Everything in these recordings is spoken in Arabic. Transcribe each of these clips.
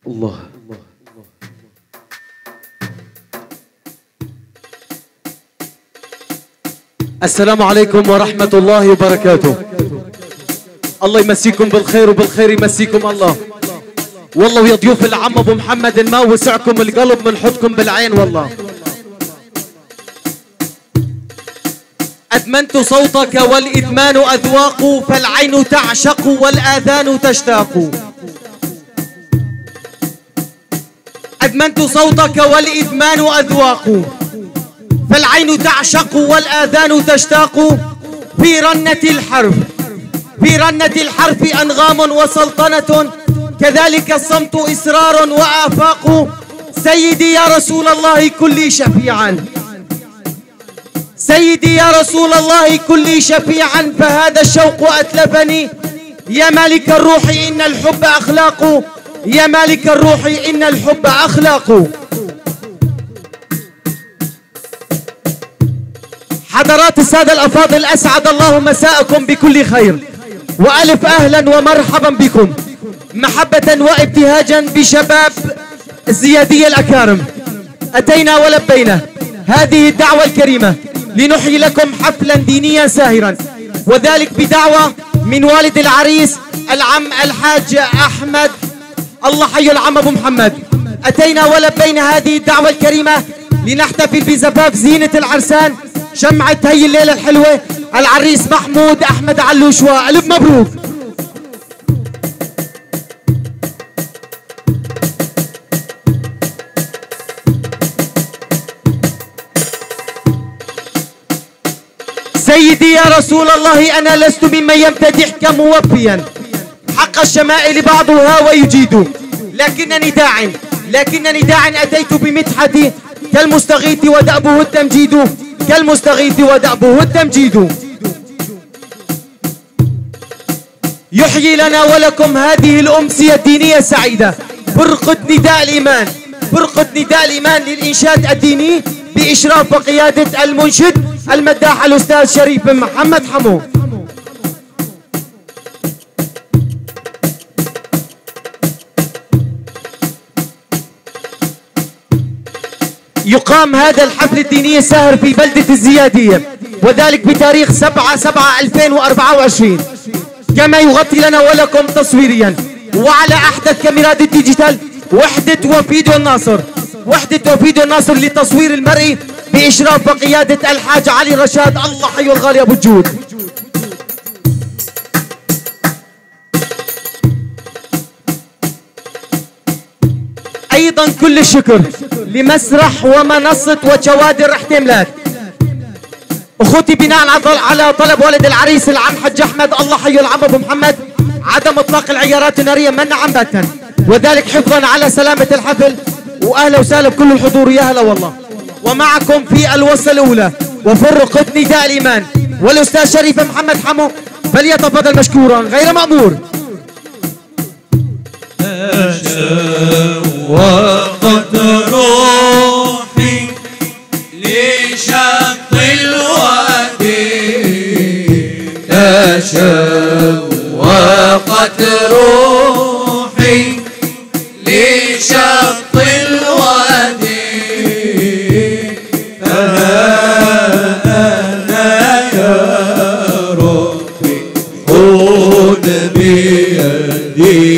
الله. السلام عليكم ورحمة الله وبركاته. الله يمسيكم بالخير وبالخير يمسيكم الله. والله ويا ضيوف العم ابو محمد ما وسعكم القلب من حطكم بالعين والله. أدمنت صوتك والإدمان أذواق، فالعين تعشق والآذان تشتاق. أدمنت صوتك والإدمان أذواق، فالعين تعشق والآذان تشتاق. في رنة الحرف، في رنة الحرف أنغام وسلطنة، كذلك الصمت إسرار وآفاق. سيدي يا رسول الله كلي شفيعا، سيدي يا رسول الله كلي شفيعا، فهذا الشوق أتلفني. يا مالك الروح إن الحب أخلاق، يا مالك الروح إن الحب أخلاق. حضرات السادة الأفاضل، أسعد الله مساءكم بكل خير، وألف أهلا ومرحبا بكم، محبة وابتهاجا بشباب الزيادية الأكارم. أتينا ولبينا هذه الدعوة الكريمة لنحيي لكم حفلا دينيا ساهرا، وذلك بدعوة من والد العريس العم الحاج أحمد، الله حي العم أبو محمد. أتينا ولبينا هذه الدعوة الكريمة لنحتفل بزفاف زينة العرسان، شمعة هي الليلة الحلوة، العريس محمود أحمد علوشوا. ألف مبروك. سيدي يا رسول الله أنا لست ممن يمتدحك موفيا حق الشمائل بعضها ويجيد، لكنني داع أتيت بمدحتي كالمستغيث ودأبه التمجيد، كالمستغيث ودأبه التمجيد. يحيي لنا ولكم هذه الأمسية الدينية السعيدة فرقة نداء الإيمان، فرقة نداء الإيمان للإنشاد الديني بإشراف وقيادة المنشد المداح الأستاذ شريف بن محمد حمو. يقام هذا الحفل الديني الساهر في بلدة الزيادية، وذلك بتاريخ 7/7/2024، كما يغطي لنا ولكم تصويريا وعلى أحدث كاميرات الديجيتال وحدة وفيديو الناصر، وحدة وفيديو الناصر للتصوير المرئي بإشراف وقيادة الحاج علي رشاد، الله حي الغالي أبو الجود. أيضا كل الشكر لمسرح ومنصة وشوادر احتمالات. أخوتي بناء على طلب والد العريس العم حج أحمد، الله حي العم أبو محمد، عدم إطلاق العيارات النارية منعا باتا، وذلك حفظا على سلامة الحفل. وأهلا وسهلا بكل الحضور، يا هلا والله. ومعكم في الوصلة الأولى وفرقة نداء الإيمان والأستاذ شريف محمد حمو، فليتفضل مشكورا غير مأمور. وقد روحي لشق الوادي، وقد روحي لشق الوادي، فأنا يا ربي خذ بيدي،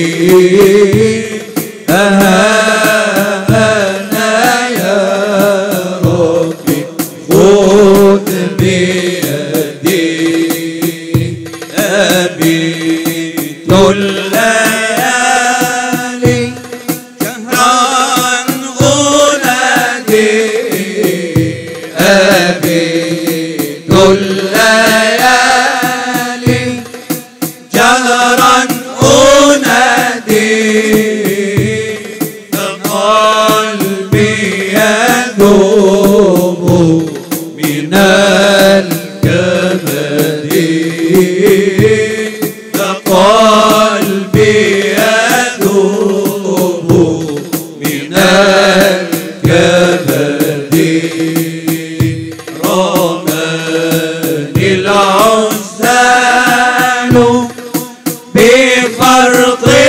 أنا يا ربي خذ بيدي. أبيت الليالي شهرا أنادي، أبيت الليالي شهرا أنادي، يذوب من الكبد، فقلبي يذوب من الكبد. رماني العزال بفرط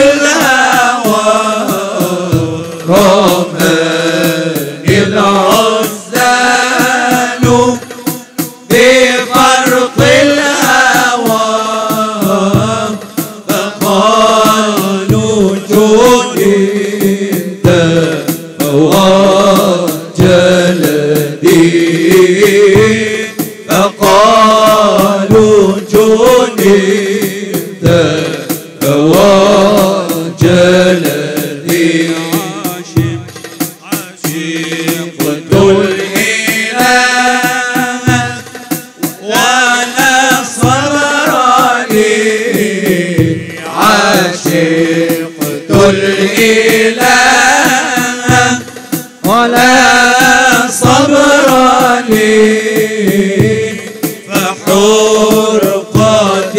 الإله ولا صبر لي فحرقة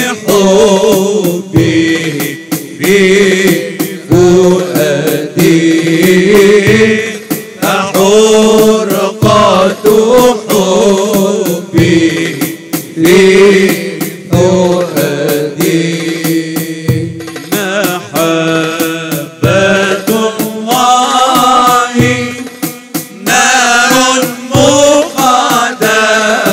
حبه في فؤادي فحرقة حبه في فؤادي محبة الله نار مقدة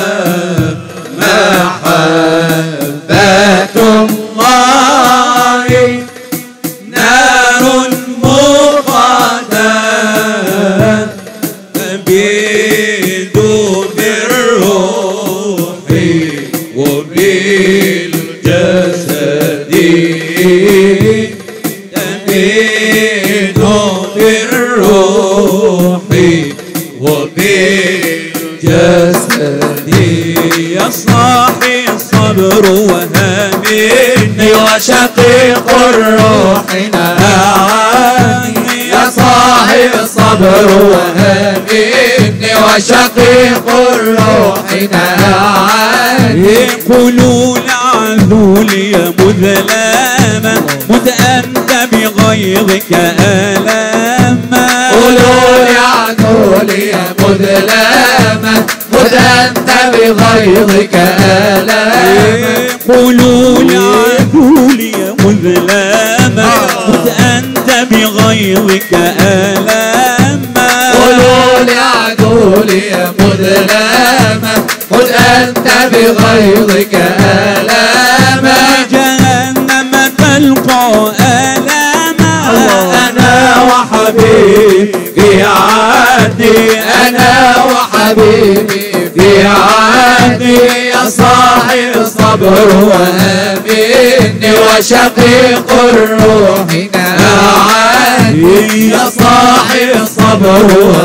محبة الله نار مقدة تبيد بالروح وبالجسد تبيد بالروح وبالجسد يا صاحي الصبر وهامني وشقيق الروح نهاني يا صاحي الصبر وهامني وشقيق الروح نهاني قولوا لعذولي يا مذلما مت أنت بغيظك آلاما قولوا لعذولي يا مذلما مت أنت بغيظك آلاما قولوا لعذولي يا مذلما مت أنت بغيظك آلاما قولوا لعذولي يا مذلما مت أنت بغيظك آلاما جهنم تلقى آلاما أنا وحبيبي في عهدي أنا وحبيبي في عهدي يا صاحي الصبر وهامني وشقيق الروح نهاني يا صاحي الصبر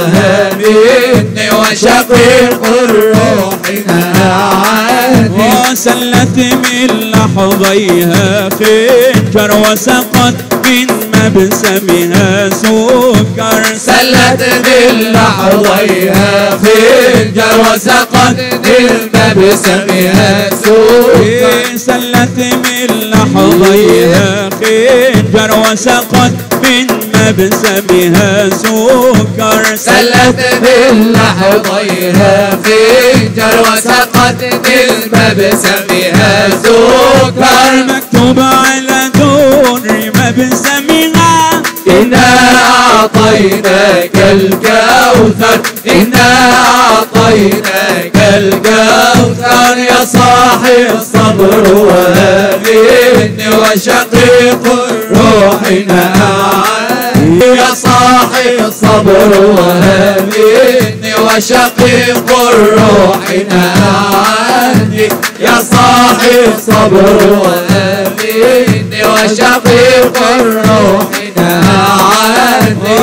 وهامني وشقيق الروح نهاني وسلت من لحظيها خنجر وسقط من مبسمها سكر سلت من لحظيها خنجر وسقط من مبسمها سكر سلت من لحظيها خنجر وسقط من مبسمها سكر سلت من لحظيها خنجر وسقط من مبسمها سكر مكتوب على دور مبسمها إنا أعطيناك الكوثر إنا أعطيناك الكوثر يا صاحي الصبر وهامني وشقيق الروح نهاني يا صاحي الصبر وهامني وشقيق الروح نهاني يا صاحي الصبر وهامني وشقيق الروح نهاني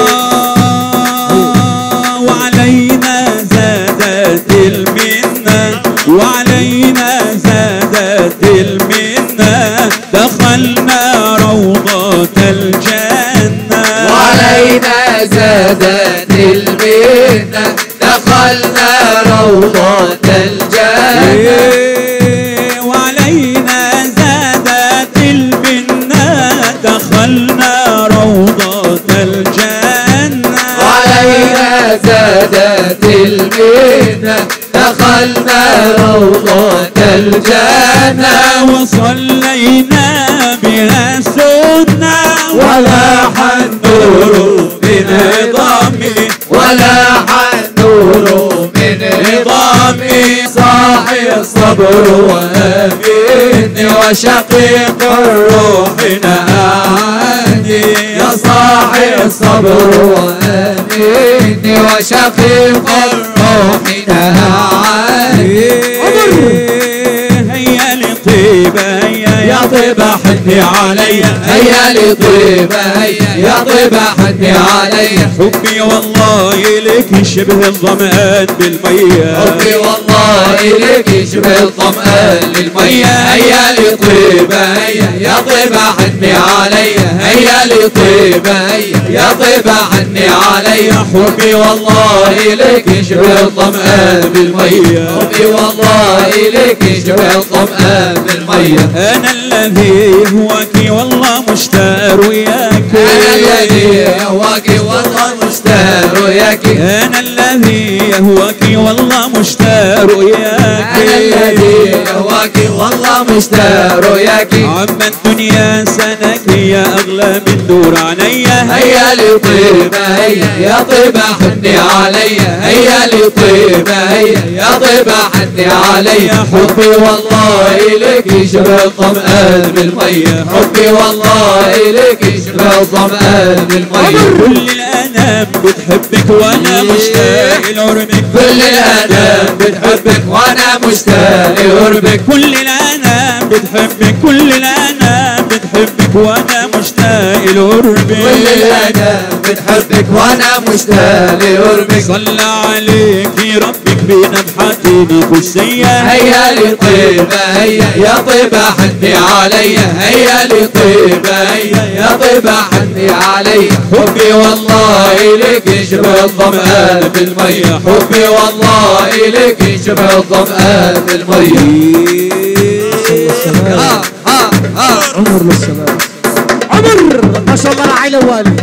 وعلينا زادت المنة وعلينا زادت المنة دخلنا روضة الجنة وعلينا زادت المنة دخلنا روضة الجنة وعلينا زادت المنة دخلنا روضة الجنة وعلينا زادت المنة دخلنا روضة الجنة وصلينا بها سنة ولاح النور من عظامي ولاح النور من عظامي صاحي الصبر وهامني وشقيق الروح نهاني يا صاحي الصبر وهامني وشقيق الروح نهاني هيا لطيبة يا طيبة حني علي هيا لي طيبة هيا يا طيبة حني علي حبي والله لك شبه الظمآن بالمية حبي والله لك شبه الظمآن للمية هيا لي طيبة هيا يا طيبة حني علي هيا لي طيبة هيا يا طيبة حني علي حبي والله لك شبه الظمآن بالمية حبي والله لك شبه الظمآن بالمية أنا الذي يهواك والله مشتاق وياك أنا الذي يهواك والله مشتاق وياك أنا الذي يهواك والله مشتاق وياك أنا الذي يهواك والله مشتاق وياك عما الدنيا سنك يا أغلى من نور عينيا هيا لي طيبة هيا يا طيبة حني علي هيا لي طيبة هيا يا طيبة حني علي حبي والله لك شبه الظمآن بالمية حبي والله لك شبه الظمآن بالمية كل الأنام بتحبك وأنا مشتاق لقربك كل الأنام بتحبك وأنا مشتاق لقربك كل الأنام بتحبك كل الأنام بتحبك وأنا مشتاق لقربك كل الأنام بتحبك وأنا مشتاق لقربك صلى عليك ربك بنفحة قدسية هيا لي طيبة هيا يا طيبة حني علي هيا لي طيبة هيا يا طيبة حني علي حبي والله لك شبه الظمآن بالمية حبي والله لك شبه الظمآن بالمية عمر للشباب عمر ما شاء الله لعيلة والي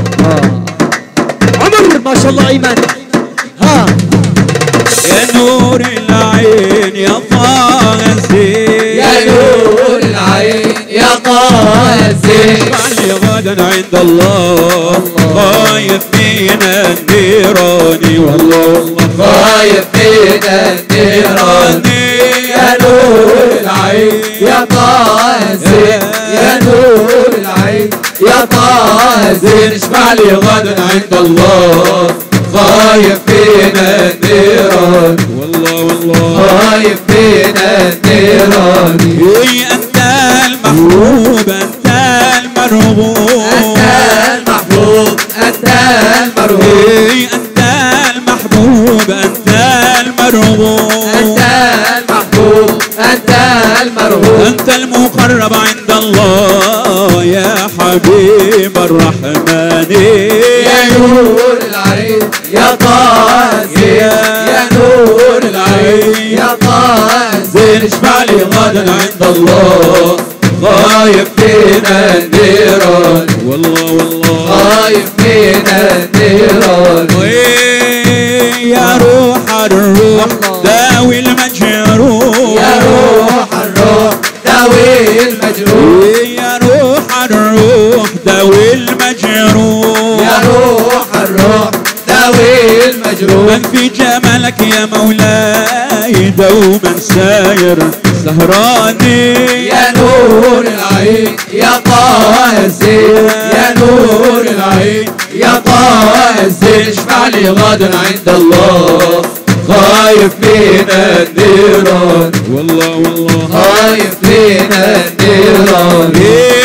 عمر ما شاء الله ايمن ها يا نور العين يا طازي يا نور العين يا طازي علي غدا عند الله خايف فينا النيراني والله خايف فينا النيراني يا نور العين يا طازي يا نور العين يا طازي اشفع لي غدا عند الله خايف فينا النيران والله والله خايف فينا النيران انت المحبوب انت المرغوب انت المحبوب انت المرغوب انت المحبوب انت المرغوب انت المحبوب انت المرغوب انت المقرب عند الله يا حبيب الرحمن يا نور العين يا طازي يا نور العين يا طازي اشفع لي غدا عند الله خايف فينا النيران والله والله خايف فينا النيران يا روح الروح داوي المجروح يا روح الروح داوي المجروح يا روح الروح داوي المجروح يا روح الروح داوي المجروح من في جمالك يا مولاي دوما ساير سهراني يا نور العين يا طازي يا نور العين يا طازي اشفع لي غدا عند الله خايف فينا النيران والله والله خايف فينا النيران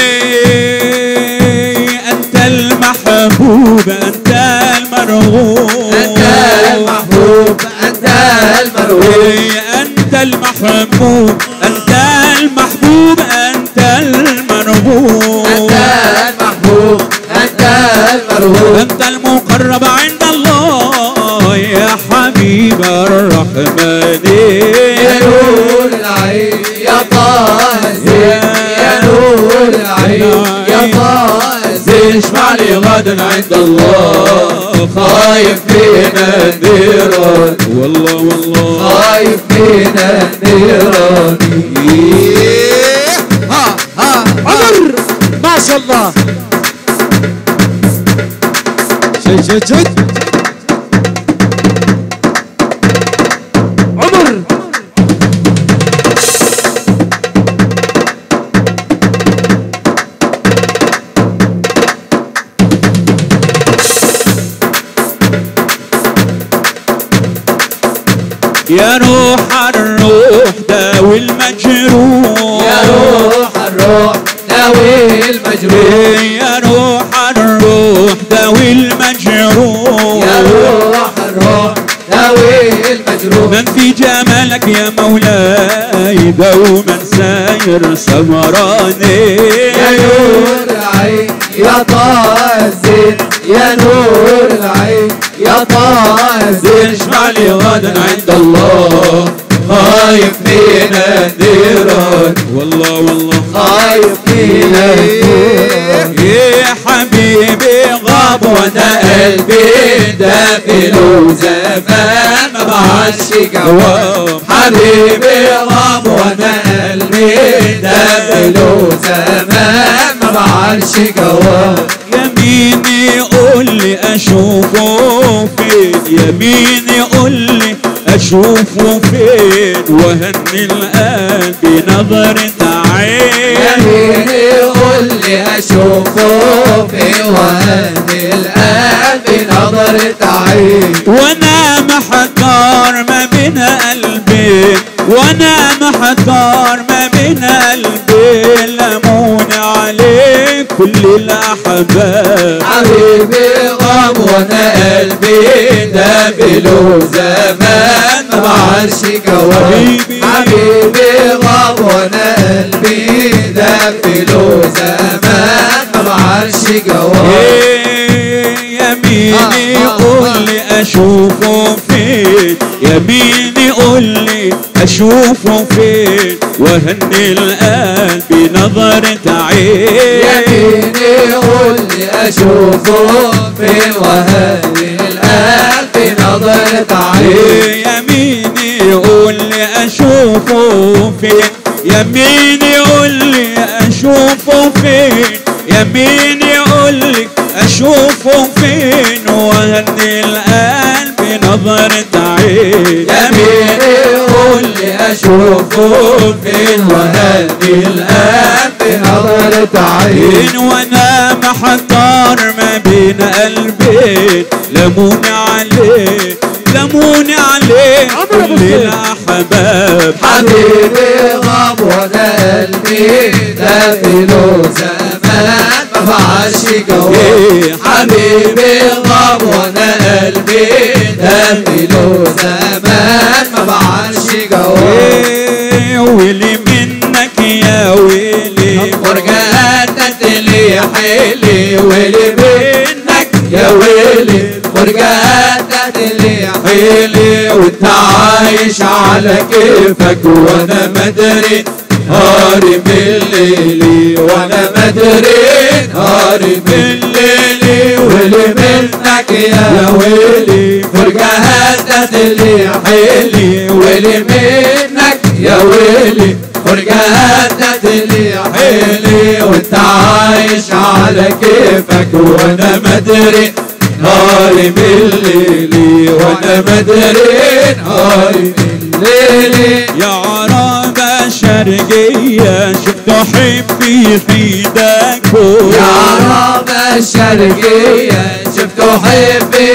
أنت المحبوب أنت المرغوب أنت المحبوب أنت المرغوب أنت المحبوب أنت المحبوب أنت المرغوب أنت المحبوب أنت المرغوب أنت المقرب عند الله يا حبيب الرحمن يا نور العين يا طازي يا نور العين يا طازي اشفع لي غدا عند الله خايف فينا النيران والله والله خايف فينا النيران عمر ما شاء الله جد عمر يا روح الروح داوي المجروح يا روح الروح داوي المجروح يا روح الروح داوي المجروح يا روح الروح داوي المجروح من في جمالك يا مولاي دوما ساير سمراني يا نور العين يا طه الزين يا نور العين يا طه الزين اشفع لي غدا عند الله خايف فينا النيران والله والله خايف فينا النيران يا حبيبي غاب وانا قلبي دافن وزمان ما بعدش جواب حبيبي غاب وانا قلبي دافن وزمان ما بعدش جواب يميني قول لي اشوفه فين يميني قول لي اشوفه فين وهني الان بنظرة عين يميني قول لي اشوفه في وهدي الان بنظرة عين وانا محتار ما بين قلبي وانا محتار ما بين قلبي لمون عليك كل الاحباب حبيبي غاب وانا قلبي دافله زمان ما بعرفش جواب حبيبي غاب وانا قلبي دافله زمان ما بعرفش جواب يميني قول لي اشوفه فين يميني قول لي اشوفه فين وهني الان بنظرة عين يميني قول لي اشوفه فين وهني الان بنظرة عين يميني قول لي اشوفه فين يميني قول لي اشوفه فين يميني قول لي اشوفه فين وهني الان بنظرة عين يميني قول لي اشوفه فين وهني الان بنظرة عين وانا محتار ما بين قلبين لموني عليه لموني عليه كل الاحباب حبيبي غاب وانا قلبي دافله زمان ما بعرفش جواب حبيبي غاب وانا قلبي دافله زمان ما بعرفش جواب ويلي منك يا ويلي فرجعتك لي حيلي ويلي منك يا ويلي فرجعتك لي حيلي وانت عايش على كيفك وانا مدري نهاري بالليل وانا مدري نهاري بالليل ويلي منك يا ويلي فرجعتك لي حيلي ويلي منك يا ويلي فرجعتك لي حيلي وانت عايش على كيفك وانا مدري نهاري بالليل وانا مدري نهاري بالليل يا عربة شرقية شفت حبي حيدكم يا عربة الشرقية شفت حبي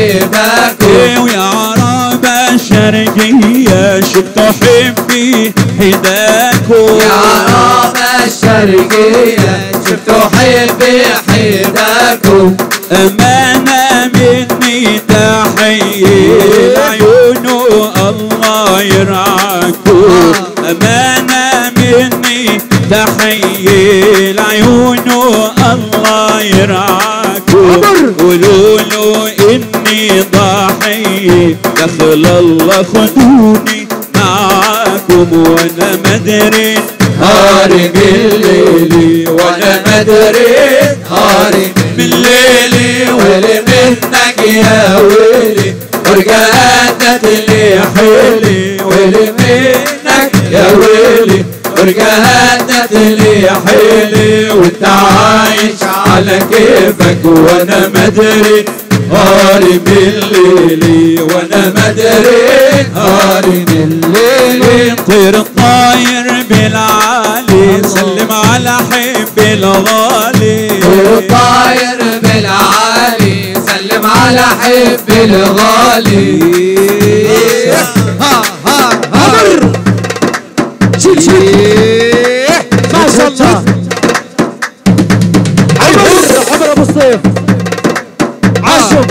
حبكم ويا عربة شرقية شفت حبي حداكم يا عربة الشرقية شفت حبي حبكم أمانة مني تحية لعيونه الله يرعاكم أمانة مني تحية لعيونه الله يرعاكم قولوا له إني ضحية دخل الله خدوني معاكم وأنا مدري نهاري بالليل وانا مدري نهاري بالليل ويلي منك يا ويلي ورجعتك لي حيلي ويلي منك يا ويلي ورجعتك لي حيلي وانت عايش على كيفك وانا مدري نهاري بالليل وانا مدري نهاري بالليل طير الطاير بالعالي سلم على حب الغالي طاير بالعالي سلم على حب الغالي شيل ما شاء الله الصيف عاشوا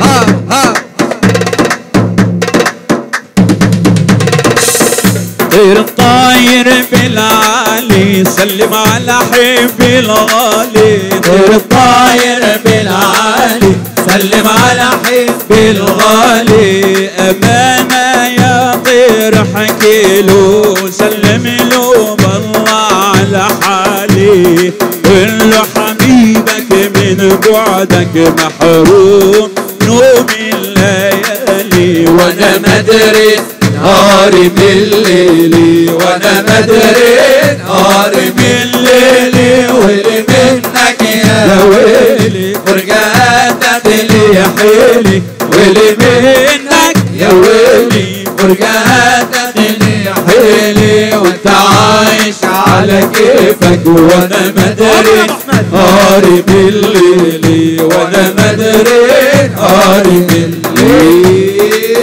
طير الطاير بالعالي سلم على حبي الغالي. طير الطاير بالعالي سلم على حبي الغالي. أمانة يا طير حكيله سلم له بالله على حالي. قل له حبيبك من بعدك محروم نوم الليالي. وانا مدري نهاري بالليل وانا مدري نهاري بالليل. ويلي منك يا ويلي فرقاتك لي حيلي. ويلي منك يا ويلي فرقاتك لي حيلي. وانت عايش على كيفك وانا مدري نهاري بالليل وانا مدري نهاري بالليل.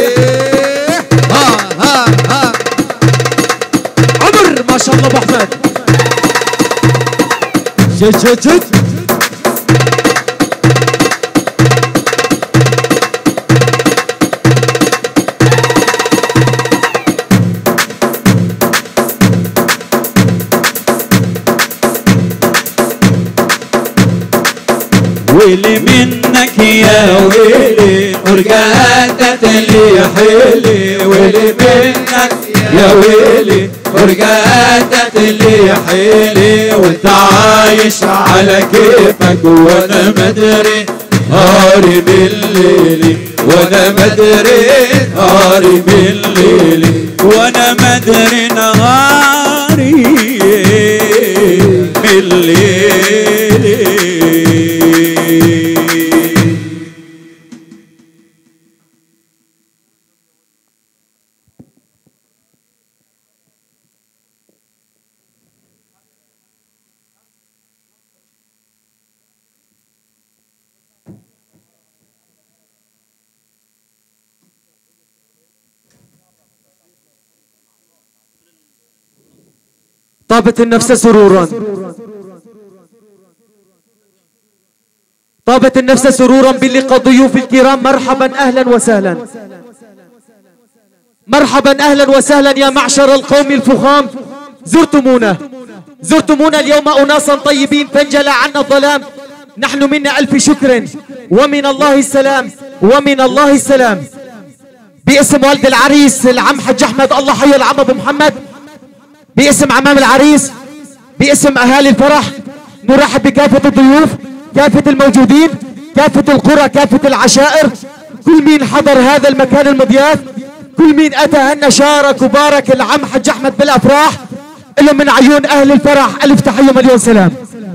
عمر ما شاء الله ابو احمد. جد جد جد ويلي منك يا ويلي فرقاتك لي حيلي. ويلي منك يا ويلي فرقاتك لي حيلي. وانت عايش على كيفك وانا مدري نهاري بالليل وانا مدري نهاري بالليل. وانا مدري نهاري بالليل. طابت النفس سرورا، طابت النفس سرورا بلقاء ضيوف الكرام. مرحبا اهلا وسهلا، مرحبا اهلا وسهلا يا معشر القوم الفخام. زرتمونا اليوم اناسا طيبين فانجلى عنا الظلام. نحن منا الف شكر ومن الله السلام ومن الله السلام. باسم والد العريس العم حج احمد الله حي العم ابو محمد، باسم عمام العريس، باسم اهالي الفرح، نرحب بكافة الضيوف، كافة الموجودين، كافة القرى، كافة العشائر، كل مين حضر هذا المكان المضياف، كل مين اتى هنا شارك وبارك العم حج احمد بالافراح. لهم من عيون اهل الفرح الف تحية مليون سلام.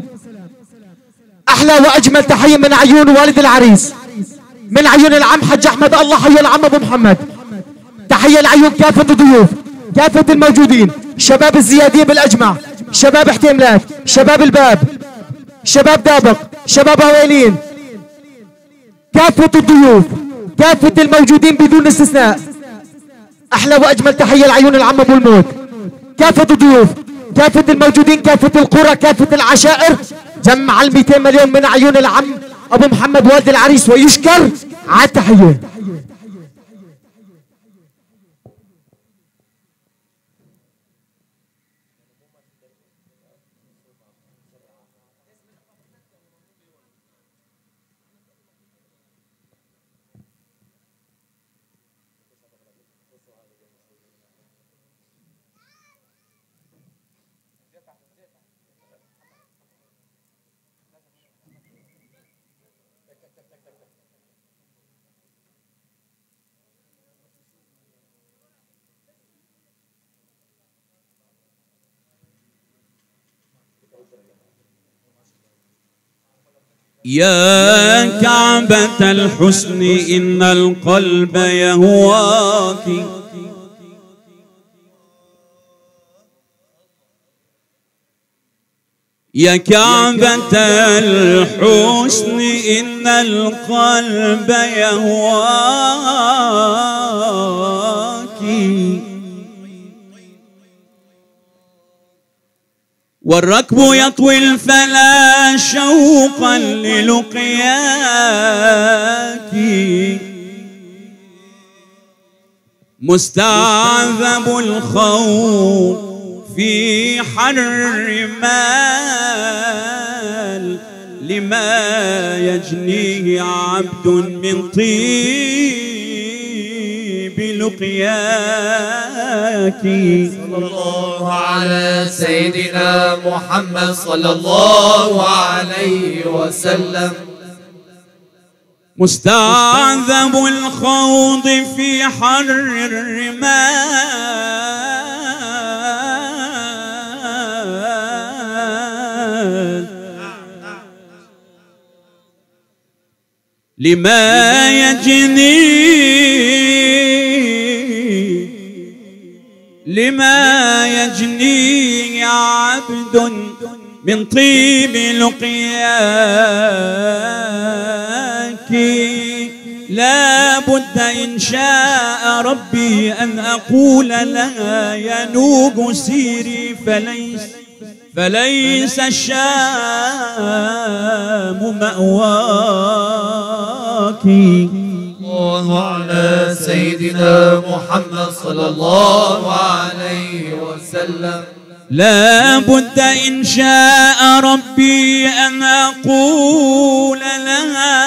احلى واجمل تحية من عيون والد العريس، من عيون العم حج احمد الله حي العم ابو محمد. تحية لعيون كافة الضيوف، كافة الموجودين، شباب الزيادية بالاجمع، شباب حتيملات، شباب الباب، شباب دابق، شباب هويلين، كافة الضيوف، كافة الموجودين بدون استثناء. احلى واجمل تحية لعيون العم ابو الموت، كافة الضيوف، كافة الموجودين، كافة القرى، كافة العشائر. جمع ال 200 مليون من عيون العم ابو محمد والد العريس ويشكر على التحية. يا كعبة الحسن إن القلب يهواك. يا كعبة الحسن إن القلب يهواك. والركب يطوي الفلا شوقا للقياك مستعذب الخوف في حر مال لما يجنيه عبد من طيب لقياك. صلى الله على سيدنا محمد صلى الله عليه وسلم. مستعذب الخوض في حر الرمال لما يجني عبد من طيب لقياك. لا بد إن شاء ربي أن أقول لها ينوب سيري فليس الشام مأواك. الله على سيدنا محمد صلى الله عليه وسلم. لا بد إن شاء ربي أن أقول لها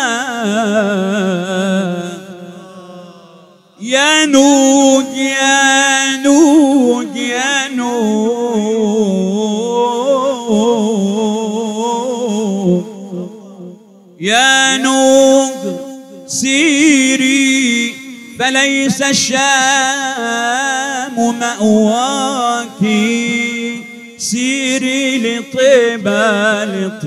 يا نوج يا نوج يا نوج يا نوج سيري فليس الشام مأواك. سيري لطيبة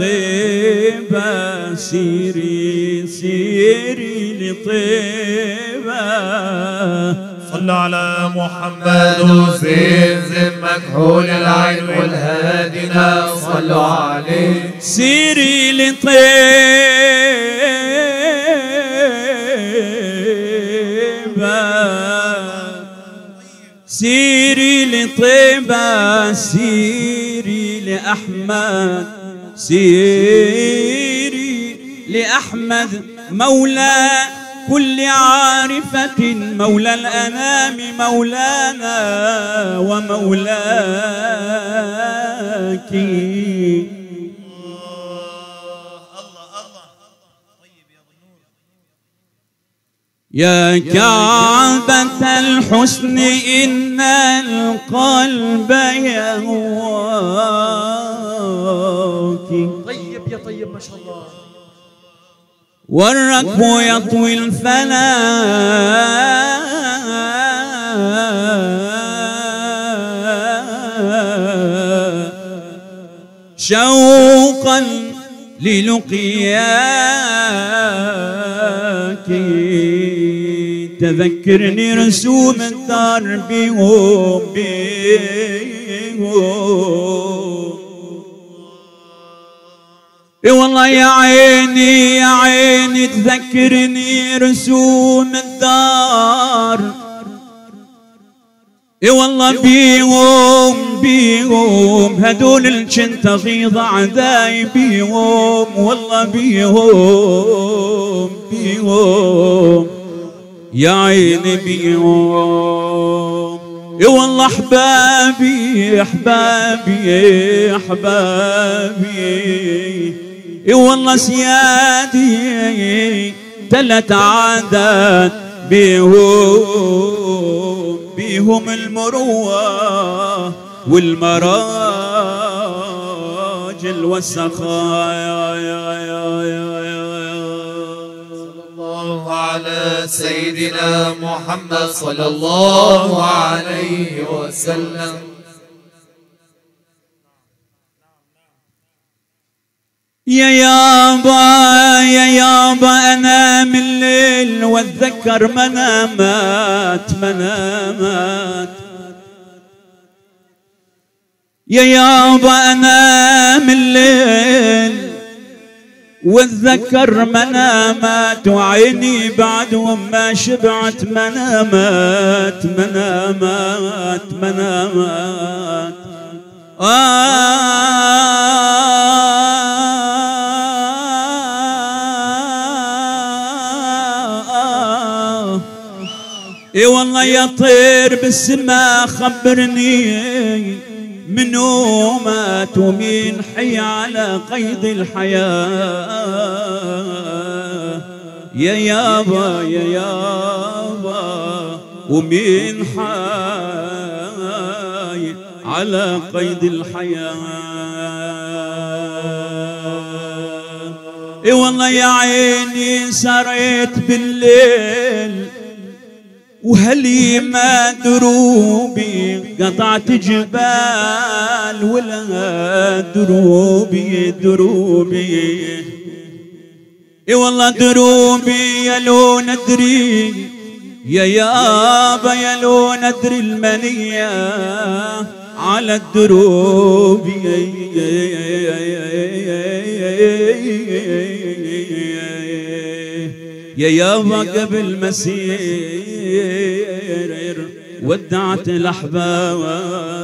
لطيبة سيري سيري لطيبة. صلى على محمد وزين مكحول العين والهادنا صلوا عليه. سيري لطيبة سيري لطيبة سيري لأحمد سيري لأحمد مولى كل عارفة مولى الأنام مولانا ومولاك. يا كعبة الحسن إن القلب يهواك. طيب يا طيب ما شاء الله. والركب يطوي الفلا شوقا للقياك. تذكرني رسوم الدار بيهم والله يا عيني يا عيني تذكرني رسوم الدار. والله بيهم هدول الجنت غيظ عداي بيهم والله بيهم يا عيني بيهم. والله احبابي احبابي احبابي والله سيادي تلت عادات بيهم المروة والمراجل والسخايا. الله على سيدنا محمد صلى الله عليه وسلم. يا يابا أنام الليل واتذكر منامات يا يابا أنام الليل واتذكر منامات وعيني بعدهم ما شبعت منامات اي والله يا طير بالسما خبرني منو مات ومين حي على قيد الحياة يا يابا يا يابا ومين حي على قيد الحياة. اي والله يا عيني سريت بالليل وهلي ما دروبي قطعت جبال ولا دروبي دروبي اي والله دروبي يا لو ندري يا يابا يا لو ندري المنية على الدروب يا يابا قبل مسير ودعت الأحباب